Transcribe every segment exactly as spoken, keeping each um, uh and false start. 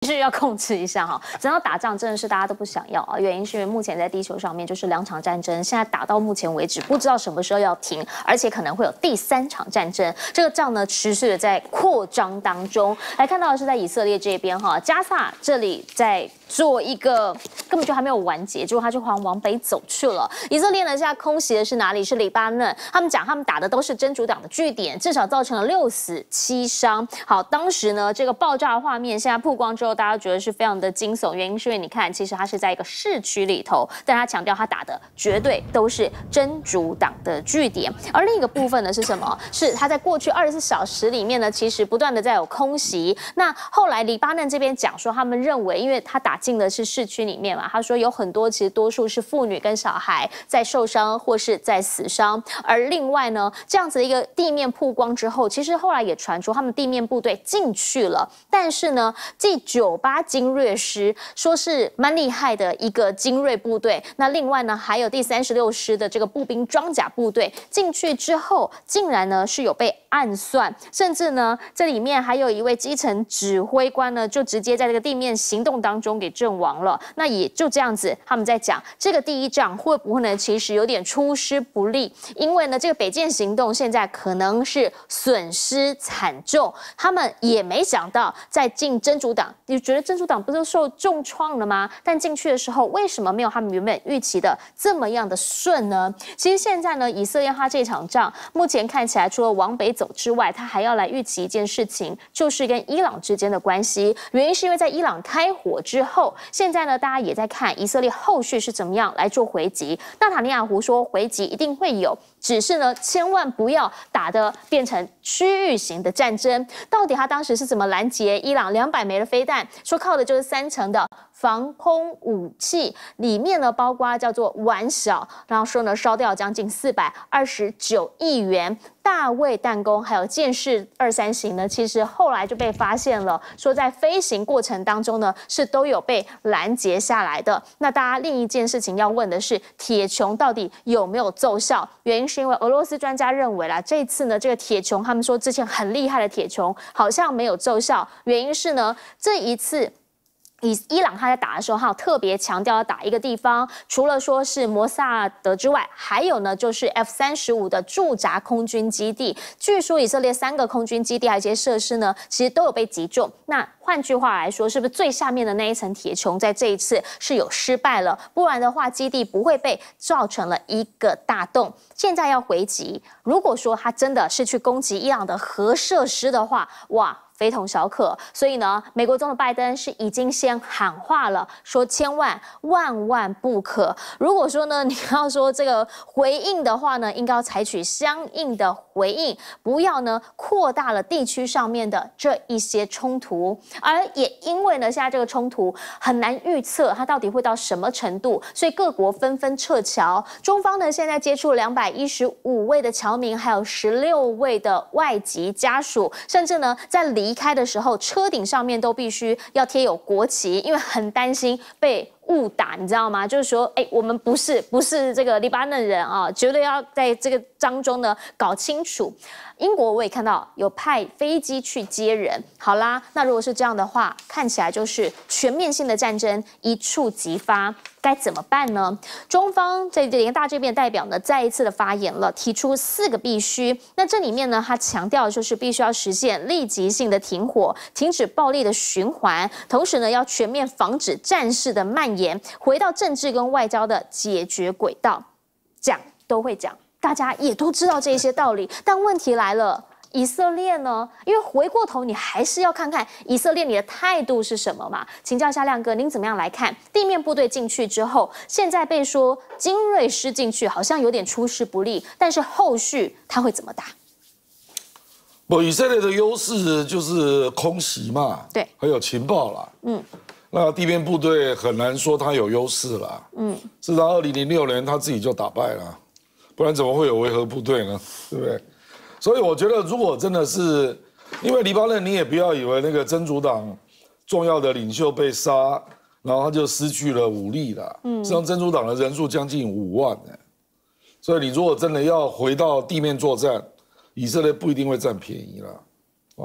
须要控制一下哈。讲到打仗，真的是大家都不想要啊，原因是因为目前在地球上面就是两场战争，现在打到目前为止，不知道什么时候要停，而且可能会有第三场战争。这个仗呢，持续的在扩张当中。来看到的是在以色列这边哈，加萨这里在做一个根本就还没有完结，结果他就往往北走去了。以色列呢，现在空袭的是哪里？是黎巴嫩。他们讲他们打的都是真主党的据点，至少造成了六死七伤。好，当时呢，这个爆炸画面现在曝光之后，大家觉得是非常的惊悚，原因是因为你看，其实他是在一个市区里头，但他强调他打的绝对都是真主党的据点。而另一个部分呢是什么？是他在过去二十四小时里面呢，其实不断的在有空袭。那后来黎巴嫩这边讲说，他们认为，因为他打进的是市区里面嘛，他说有很多其实多数是妇女跟小孩在受伤或是在死伤。而另外呢，这样子的一个地面曝光之后，其实后来也传出他们地面部队进去了，但是呢，第九八精锐师说是蛮厉害的一个精锐部队。那另外呢，还有第三十六师的这个步兵装甲部队进去之后，竟然呢是有被暗算，甚至呢这里面还有一位基层指挥官呢，就直接在这个地面行动当中给阵亡了。那也就这样子，他们在讲这个第一仗会不会呢，其实有点出师不利，因为呢这个北建行动现在可能是损失惨重，他们也没想到在进真主党，你觉得真主党不是受重创了吗？但进去的时候，为什么没有他们原本预期的这么样的顺呢？其实现在呢，以色列他这场仗目前看起来，除了往北走之外，他还要来预期一件事情，就是跟伊朗之间的关系。原因是因为在伊朗开火之后，现在呢大家也在看以色列后续是怎么样来做回击。纳塔尼亚胡说回击一定会有，只是呢千万不要打得变成区域型的战争。到底他当时是怎么拦截伊朗两百枚的飞弹？说靠的就是三层的防空武器，里面呢包括叫做玩小，然后说呢烧掉将近四百二十九亿元。大卫弹弓还有剑士二三型呢，其实后来就被发现了，说在飞行过程当中呢是都有被拦截下来的。那大家另一件事情要问的是，铁穹到底有没有奏效？原因是因为俄罗斯专家认为啦，这次呢这个铁穹，他们说之前很厉害的铁穹好像没有奏效，原因是呢这一次。以伊朗他在打的时候，他有特别强调要打一个地方，除了说是摩萨德之外，还有呢就是 F 三十五的驻扎空军基地。据说以色列三个空军基地还有一些设施呢，其实都有被击中。那换句话来说，是不是最下面的那一层铁穹在这一次是有失败了？不然的话，基地不会被造成了一个大洞。现在要回击，如果说他真的是去攻击伊朗的核设施的话，哇！非同小可，所以呢，美国总统拜登是已经先喊话了，说千万万万不可。如果说呢，你要说这个回应的话呢，应该要采取相应的回应，不要呢扩大了地区上面的这一些冲突。而也因为呢，现在这个冲突很难预测它到底会到什么程度，所以各国纷纷撤侨。中方呢，现在接触两百一十五位的侨民，还有十六位的外籍家属，甚至呢，在离离开的时候，车顶上面都必须要贴有国旗，因为很担心被误打，你知道吗？就是说，哎，我们不是不是这个黎巴嫩人啊，绝对要在这个当中呢搞清楚。英国我也看到有派飞机去接人，好啦，那如果是这样的话，看起来就是全面性的战争一触即发，该怎么办呢？中方在联大这边代表呢，再一次的发言了，提出四个必须。那这里面呢，他强调的就是必须要实现立即性的停火，停止暴力的循环，同时呢，要全面防止战事的蔓延，回到政治跟外交的解决轨道。讲都会讲。大家也都知道这些道理，但问题来了，以色列呢？因为回过头，你还是要看看以色列你的态度是什么嘛？请教一下亮哥，您怎么样来看地面部队进去之后，现在被说精锐师进去好像有点出师不利，但是后续他会怎么打？ 不，以色列的优势就是空袭嘛， 对， 还有情报啦，嗯。那地面部队很难说他有优势啦，嗯，事实上，二零零六年他自己就打败了。不然怎么会有维和部队呢？对不对？所以我觉得，如果真的是因为黎巴嫩，你也不要以为那个真主党重要的领袖被杀，然后他就失去了武力了。嗯，实际上真主党的人数将近五万呢，所以你如果真的要回到地面作战，以色列不一定会占便宜了，啊，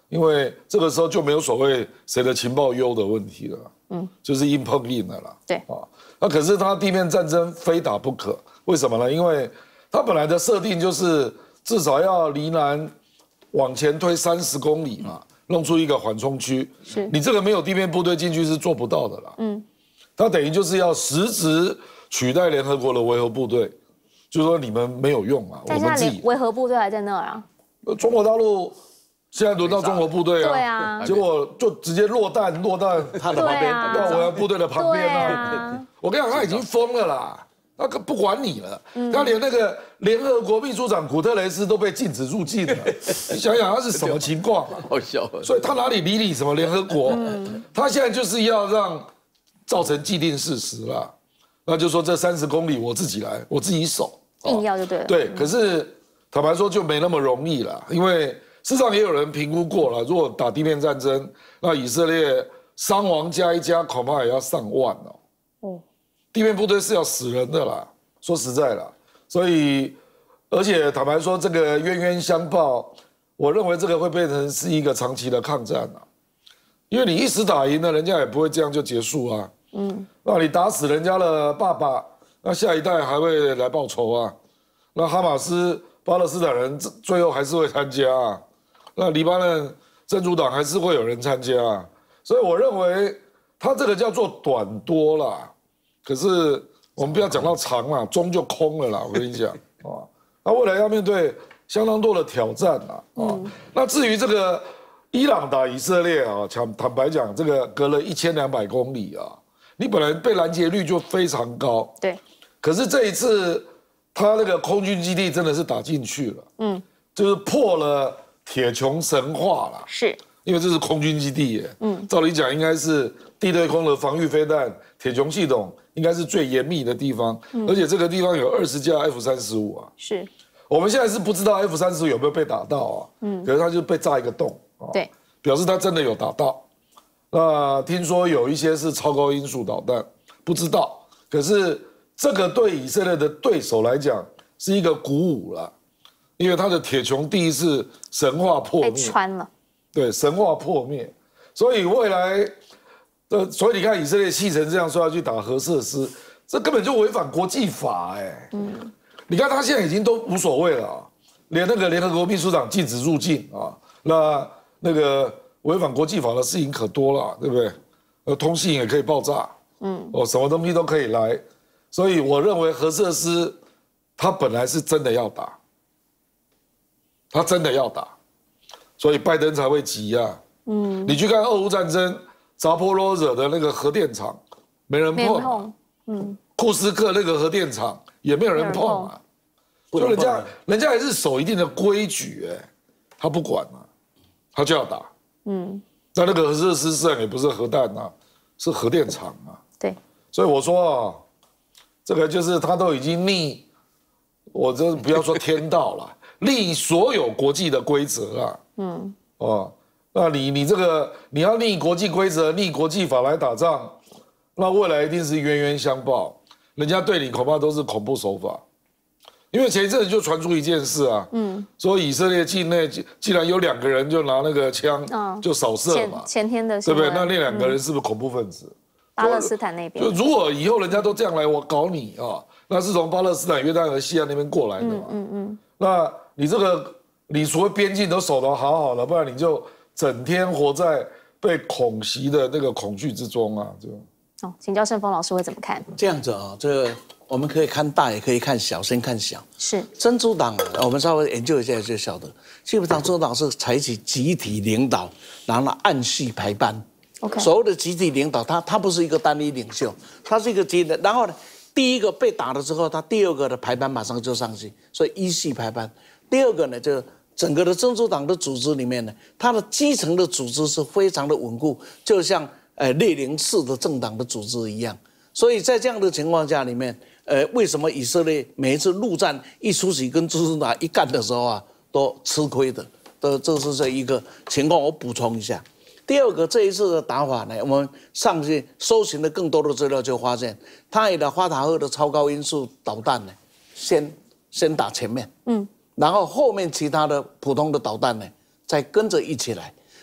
因为这个时候就没有所谓谁的情报优的问题了，嗯，就是硬碰硬的啦。 对啊，那可是他地面战争非打不可，为什么呢？因为他本来的设定就是至少要离南往前推三十公里嘛，弄出一个缓冲区。 是你这个没有地面部队进去是做不到的啦。嗯，他等于就是要实质取代联合国的维和部队，就是说你们没有用啊，我们自己。 维和部队还在那儿啊。 中国大陆。现在轮到中国部队啊， 对啊， 结果就直接落弹，落弹他的旁边， 到我们部队的旁边啊。 啊我跟你讲，他已经疯了啦，他不管你了，他连那个联合国秘书长古特雷斯都被禁止入境了。你想想他是什么情况啊？ 好笑。 所以他哪里理你什么联合国？他现在就是要让造成既定事实啦，那就说这三十公里我自己来，我自己守， 硬要就对了。 对，可是坦白说就没那么容易了，因为。事实上也有人评估过了，如果打地面战争，那以色列伤亡加一加，恐怕也要上万哦。哦，地面部队是要死人的啦，说实在啦，所以而且坦白说，这个冤冤相报，我认为这个会变成是一个长期的抗战啊，因为你一时打赢了，人家也不会这样就结束啊。嗯，那你打死人家的爸爸，那下一代还会来报仇啊。那哈马斯、巴勒斯坦人最后还是会参加啊。那黎巴嫩真主党还是会有人参加，啊，所以我认为他这个叫做短多啦。可是我们不要讲到长啦，中就空了啦。我跟你讲啊，他未来要面对相当多的挑战啦。啊，嗯、那至于这个伊朗打以色列啊，坦坦白讲，这个隔了一千两百公里啊，你本来被拦截率就非常高。 对。 可是这一次他那个空军基地真的是打进去了，嗯，就是破了。铁穹神话啦， 是因为这是空军基地耶，嗯，照理讲应该是地对空的防御飞弹，铁穹系统应该是最严密的地方，嗯、而且这个地方有二十架 F 三十五啊， 是， 我们现在是不知道 F 三十五有没有被打到啊，嗯，可是它就被炸一个洞，啊， 对， 表示它真的有打到，那听说有一些是超高音速导弹，不知道，可是这个对以色列的对手来讲是一个鼓舞了。因为他的铁穹第一次神话破灭， 被穿了， 对，神话破灭，所以未来，呃，所以你看以色列气成这样说要去打核设施，这根本就违反国际法哎。嗯，你看他现在已经都无所谓了啊，连那个联合国秘书长禁止入境啊，那那个违反国际法的事情可多了，对不对？呃，通信也可以爆炸，嗯，哦，什么东西都可以来，所以我认为核设施他本来是真的要打。他真的要打，所以拜登才会急啊。嗯，你去看俄乌战争，扎波罗热的那个核电厂，没人碰、啊。碰嗯，库斯克那个核电厂也没有人碰啊。就人家，人家还是守一定的规矩、欸，哎，他不管啊，他就要打。嗯，那那个核设施实际上也不是核弹啊，是核电厂啊。 对。 所以我说啊，这个就是他都已经逆，我这不要说天道了。逆所有国际的规则啊，嗯，哦，那你你这个你要逆国际规则、逆国际法来打仗，那未来一定是冤冤相报，人家对你恐怕都是恐怖手法。因为前一阵子就传出一件事啊，嗯，说以色列境内既然有两个人就拿那个枪就扫射嘛， 前前天的对不对？那那两个人是不是恐怖分子？ 巴勒斯坦那边。 就如果以后人家都这样来我搞你啊，那是从巴勒斯坦、约旦河西岸那边过来的嘛，嗯嗯嗯，那。你这个，你除了边境都守得好好的，不然你就整天活在被恐袭的那个恐惧之中啊！就哦，请教盛峰老师会怎么看？ 这样子啊，这个我们可以看大，也可以看小，先看小。 是真主党，我们稍微研究一下就晓得，基本上真主党是采取集体领导，然后按序排班。 OK， 所谓的集体领导，他他不是一个单一领袖，他是一个集体，然后呢，第一个被打了之后，他第二个的排班马上就上去，所以依序排班。第二个呢，就整个的真主党的组织里面呢，它的基层的组织是非常的稳固，就像呃列宁式的政党的组织一样。所以在这样的情况下里面，呃，为什么以色列每一次陆战一出席跟真主党一干的时候啊，都吃亏的？都这是这一个情况，我补充一下。第二个，这一次的打法呢，我们上去搜寻了更多的资料，就发现他的法塔赫的超高音速导弹呢，先先打前面，嗯。然后后面其他的普通的导弹呢，再跟着一起来，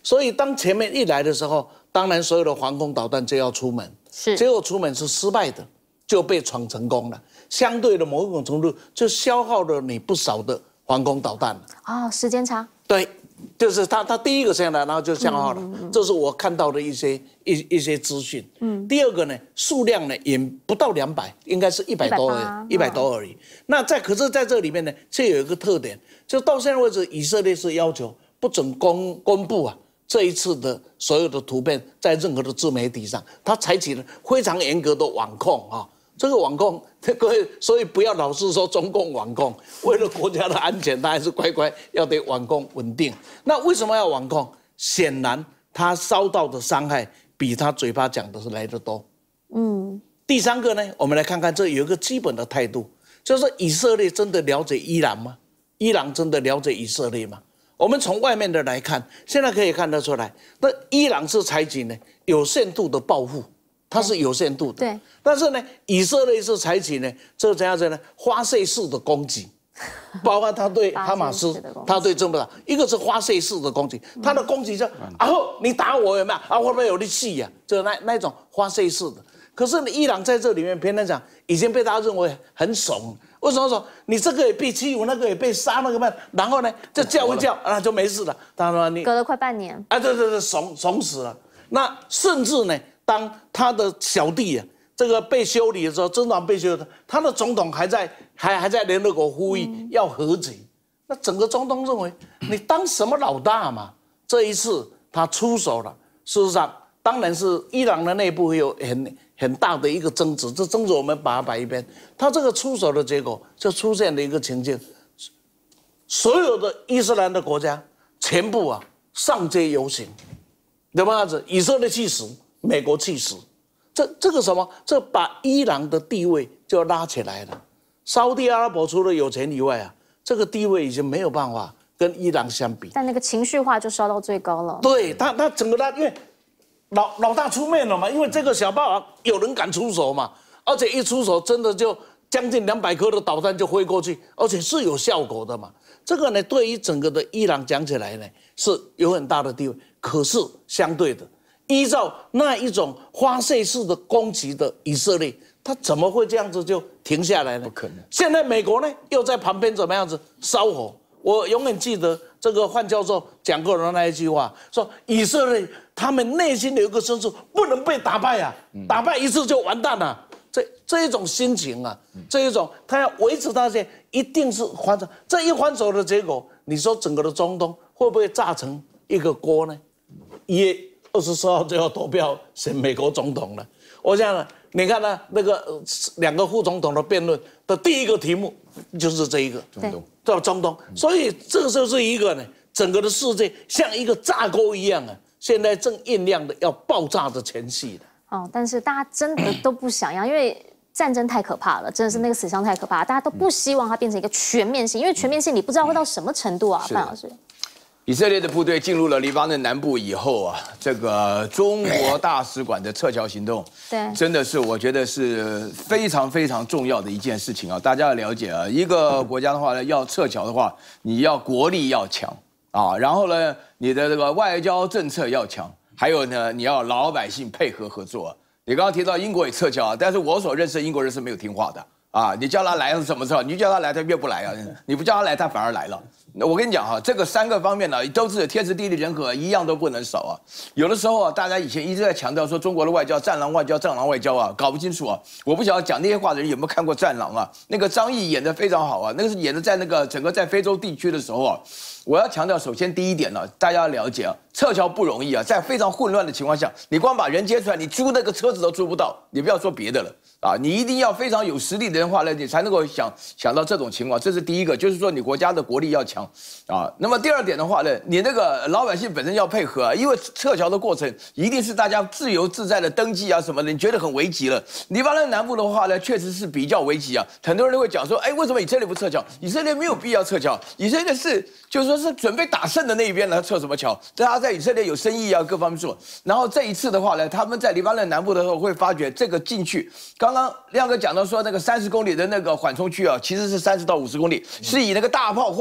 所以当前面一来的时候，当然所有的防空导弹就要出门， 是， 结果出门是失败的，就被闯成功了。相对的某种程度就消耗了你不少的防空导弹了。 哦，时间差。 对。就是他，他第一个先来，然后就消耗了，嗯嗯、这是我看到的一些一一些资讯。嗯，第二个呢，数量呢也不到两百，应该是一百多而已，一百多而已。那在可是在这里面呢，却有一个特点，就到现在为止，以色列是要求不准公公布啊这一次的所有的图片在任何的自媒体上，他采取了非常严格的网控啊。这个网控，各位，所以不要老是说中共网控，为了国家的安全，他还是乖乖要得网控稳定。那为什么要网控？显然他遭到的伤害比他嘴巴讲的是来得多。嗯。第三个呢，我们来看看这有一个基本的态度，就是以色列真的了解伊朗吗？伊朗真的了解以色列吗？我们从外面的来看，现在可以看得出来，那伊朗是采取呢有限度的报复。它是有限度的， 对。 但是呢，以色列是采取呢，这个怎样子呢？发泄式的攻击，包括他对哈马斯，他对这么大，一个是发泄式的攻击，他的攻击就，然后你打我有没有？啊，会不会有力气呀？就那那种发泄式的。可是伊朗在这里面，偏偏讲已经被大家认为很怂。为什么说你这个也被欺负，那个也被杀，那个办？然后呢，就叫一叫啊，就没事了。当然你隔了快半年啊，对对对，怂怂死了。那甚至呢？当他的小弟啊，这个被修理的时候，真党被修理，他的总统还在还还在联合国呼吁要和解。那整个中东认为你当什么老大嘛？这一次他出手了，事实上当然是伊朗的内部有很很大的一个争执，这争执我们把它摆一边。他这个出手的结果就出现了一个情境，所有的伊斯兰的国家全部啊上街游行，怎么样子？以色列去死。美国去死，这这个什么？这把伊朗的地位就拉起来了。沙特阿拉伯除了有钱以外啊，这个地位已经没有办法跟伊朗相比。 但那个情绪化就烧到最高了。 对他，他整个他因为老老大出面了嘛，因为这个小霸王有人敢出手嘛，而且一出手真的就将近两百颗的导弹就飞过去，而且是有效果的嘛。这个呢，对于整个的伊朗讲起来呢是有很大的地位，可是相对的。依照那一种发泄式的攻击的以色列，他怎么会这样子就停下来呢？ 不可能。 现在美国呢又在旁边怎么样子烧火？我永远记得这个范教授讲过的那一句话，说以色列他们内心有一个深处不能被打败啊，打败一次就完蛋了。这这一种心情啊，这一种他要维持他这一定是还手，这一还手的结果，你说整个的中东会不会炸成一个锅呢？也。二十四号就要投票选美国总统了。我想呢，你看呢，那个两个副总统的辩论的第一个题目就是这一个中东， 叫中东。所以这就是一个呢，整个的世界像一个炸锅一样啊，现在正酝酿的要爆炸的前夕了。 哦，但是大家真的都不想要，因为战争太可怕了，真的是那个死伤太可怕，大家都不希望它变成一个全面性，因为全面性你不知道会到什么程度啊，范老师。 以色列的部队进入了黎巴嫩南部以后啊，这个中国大使馆的撤侨行动， 对， 真的是我觉得是非常非常重要的一件事情啊！大家要了解啊，一个国家的话呢，要撤侨的话，你要国力要强啊，然后呢，你的这个外交政策要强，还有呢，你要老百姓配合合作。你刚刚提到英国也撤侨，但是我所认识的英国人是没有听话的啊！你叫他来是什么时候？你叫他来，他越不来啊！你不叫他来，他反而来了。我跟你讲哈，这个三个方面呢，都是天时地利人和，一样都不能少啊。有的时候啊，大家以前一直在强调说中国的外交战狼外交、战狼外交啊，搞不清楚啊。我不晓得讲那些话的人有没有看过《战狼》啊？那个张译演得非常好啊，那个是演的在那个整个在非洲地区的时候啊。我要强调，首先第一点呢，大家要了解啊，撤侨不容易啊，在非常混乱的情况下，你光把人接出来，你租那个车子都租不到，你不要说别的了啊，你一定要非常有实力的人话呢，你才能够想想到这种情况，这是第一个，就是说你国家的国力要强啊。那么第二点的话呢，你那个老百姓本身要配合啊，因为撤侨的过程一定是大家自由自在的登记啊什么的，你觉得很危急了。黎巴嫩南部的话呢，确实是比较危急啊，很多人会讲说，哎，为什么以色列不撤侨？以色列没有必要撤侨，以色列是就是说是准备打胜的那一边呢，撤什么侨？大家在以色列有生意啊，各方面做。然后这一次的话呢，他们在黎巴嫩南部的时候会发觉这个进去，刚刚亮哥讲到说那个三十公里的那个缓冲区啊，其实是三十到五十公里，是以那个大炮或者火箭的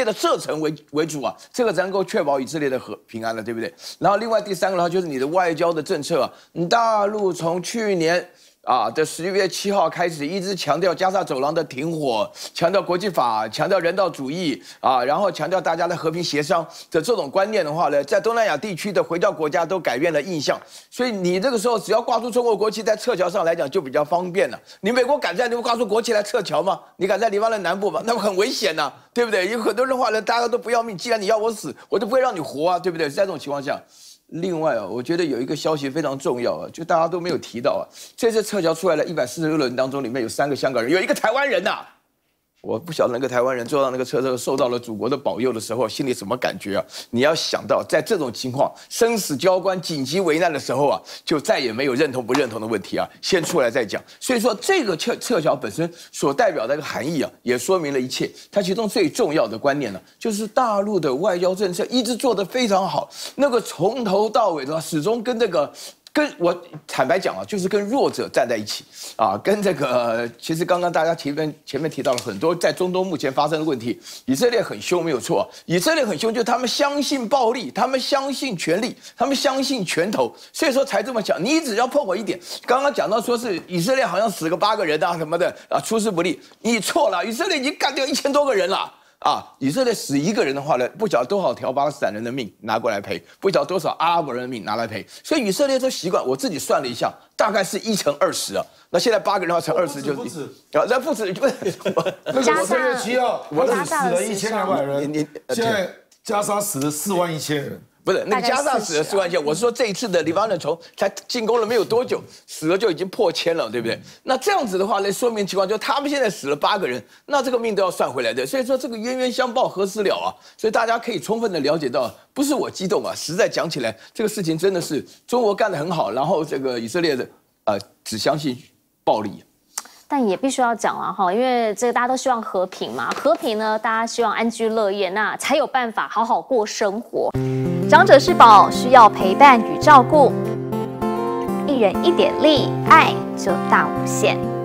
的射程为为主啊，这个才能够确保以色列的和平安了，对不对？然后另外第三个的话就是你的外交的政策啊，你大陆从去年。啊，的十一月七号开始，一直强调加沙走廊的停火，强调国际法，强调人道主义啊，然后强调大家的和平协商的这种观念的话呢，在东南亚地区的回教国家都改变了印象，所以你这个时候只要挂出中国国旗，在撤侨上来讲就比较方便了。你美国敢在你们挂出国旗来撤侨吗？你敢在黎巴嫩南部吗？那么很危险呐、啊，对不对？有很多人的话呢，大家都不要命，既然你要我死，我就不会让你活啊，对不对？在这种情况下。另外啊，我觉得有一个消息非常重要啊，就大家都没有提到啊。这次撤侨出来的一百四十六人当中，里面有三个香港人，有一个台湾人呐、啊。我不晓得那个台湾人坐到那个车车受到了祖国的保佑的时候，心里什么感觉啊？你要想到，在这种情况生死交关、紧急危难的时候啊，就再也没有认同不认同的问题啊，先出来再讲。所以说，这个撤撤侨本身所代表的一个含义啊，也说明了一切。它其中最重要的观念呢，就是大陆的外交政策一直做得非常好，那个从头到尾的话，始终跟这个。跟我坦白讲啊，就是跟弱者站在一起啊，跟这个其实刚刚大家前面前面提到了很多在中东目前发生的问题，以色列很凶没有错，以色列很凶，就是他们相信暴力，他们相信权力，他们相信拳头，所以说才这么讲。你只要碰我一点，刚刚讲到说是以色列好像死个八个人啊什么的啊，出师不利，你错了，以色列已经干掉一千多个人了。啊，以色列死一个人的话呢，不晓得多少条巴勒斯坦人的命拿过来赔，不晓得多少阿拉伯人的命拿来赔。所以以色列这习惯，我自己算了一下，大概是一乘二十啊。那现在八个人的话乘二十就不止， 啊，那不止不是。 那个我这个七号，我加死了一千两百人， 你现在加沙死了四万一千人。 不是那个加沙死了四万千，我是说这一次的黎巴嫩从才进攻了没有多久，死了就已经破千了，对不对？那这样子的话呢，说明情况就是他们现在死了八个人，那这个命都要算回来的。所以说这个冤冤相报何时了啊？所以大家可以充分的了解到，不是我激动啊，实在讲起来，这个事情真的是中国干得很好，然后这个以色列的呃只相信暴力。 但也必须要讲啊，哈，因为这个大家都希望和平嘛，和平呢，大家希望安居乐业，那才有办法好好过生活。长者是宝，需要陪伴与照顾，一人一点力，爱就大无限。